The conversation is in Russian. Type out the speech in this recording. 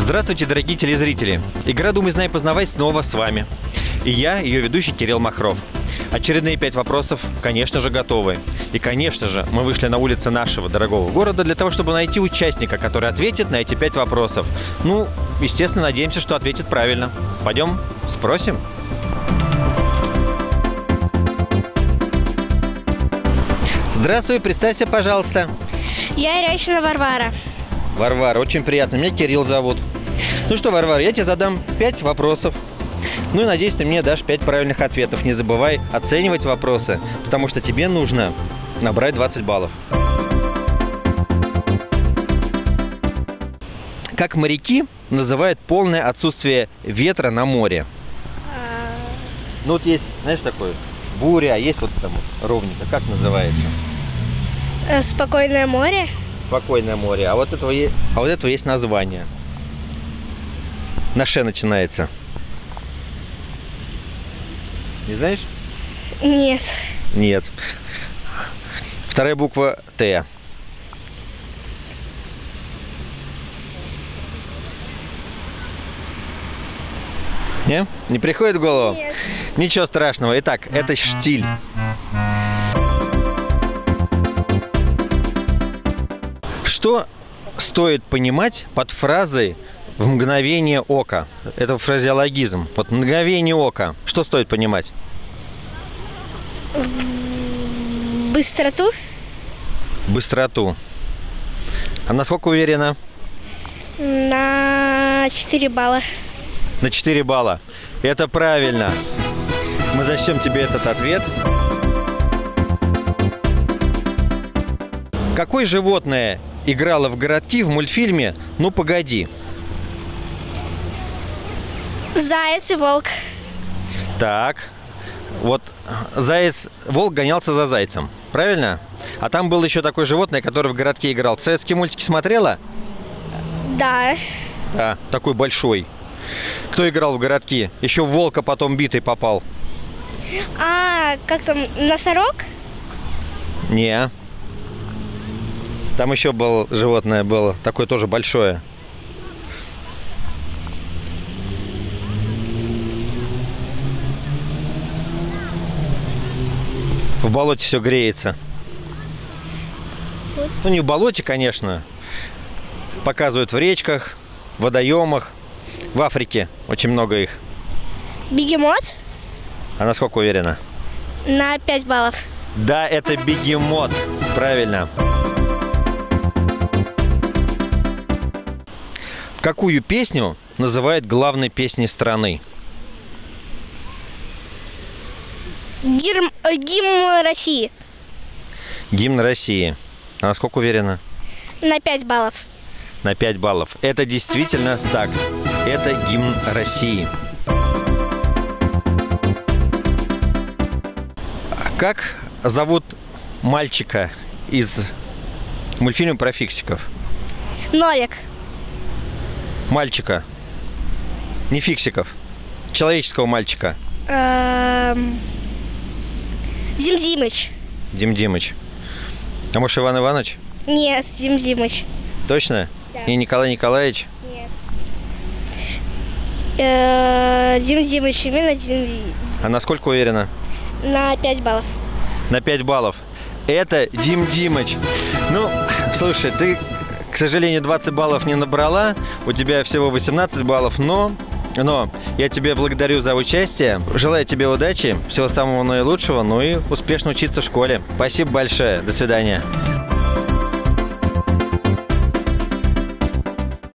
Здравствуйте, дорогие телезрители! Игра «Думай, знай, познавай» снова с вами. И я, ее ведущий Кирилл Махров. Очередные 5 вопросов, конечно же, готовы. И, конечно же, мы вышли на улицы нашего дорогого города для того, чтобы найти участника, который ответит на эти 5 вопросов. Ну, естественно, надеемся, что ответит правильно. Пойдем спросим. Здравствуй, представься, пожалуйста. Я Рящина Варвара. Варвара, очень приятно. Меня Кирилл зовут. Ну что, Варвара, я тебе задам 5 вопросов. Ну и надеюсь, ты мне дашь 5 правильных ответов. Не забывай оценивать вопросы, потому что тебе нужно набрать 20 баллов. Как моряки называют полное отсутствие ветра на море? Ну вот есть, знаешь, такое буря, а есть вот там ровненько. Как называется? Спокойное море. Спокойное море. А вот этого есть название. На «ш» начинается. Не знаешь? Нет. Нет. Вторая буква «Т». Не? Не приходит в голову? Нет. Ничего страшного. Итак, это штиль. Что стоит понимать под фразой «в мгновение ока»? Это фразеологизм. Вот «мгновение ока». Что стоит понимать? Быстроту. Быстроту. А насколько уверена? На 4 балла. На 4 балла. Это правильно. Мы зачтем тебе этот ответ. Какое животное играло в городки в мультфильме «Ну, погоди»? Заяц и волк. Так, вот волк гонялся за зайцем, правильно? А там было еще такое животное, которое в городке играл. Советские мультики смотрела? Да. Да, такой большой. Кто играл в городки? Еще в волка потом битый попал. А, как там, носорог? Не. Там еще было животное, было такое тоже большое. В болоте все греется. Ну, не в болоте, конечно. Показывают в речках, в водоемах. В Африке очень много их. Бегемот. А насколько уверена? На 5 баллов. Да, это бегемот. Правильно. Какую песню называют главной песней страны? Гимн России. Гимн России. А насколько уверена? На 5 баллов. На 5 баллов. Это действительно так. Это гимн России. Как зовут мальчика из мультфильма про фиксиков? Нолик. Мальчика. Не фиксиков. Человеческого мальчика. Дим Димыч. Дим Димыч. А может, Иван Иванович? Нет, Дим Димыч. Точно? Да. И Николай Николаевич? Нет. Дим Димыч, именно Дим Димыч. А насколько уверена? На 5 баллов. На 5 баллов. Это Дим Димыч. Ну, слушай, ты, к сожалению, 20 баллов не набрала. У тебя всего 18 баллов, но я тебе благодарю за участие. Желаю тебе удачи, всего самого наилучшего, ну и успешно учиться в школе. Спасибо большое. До свидания.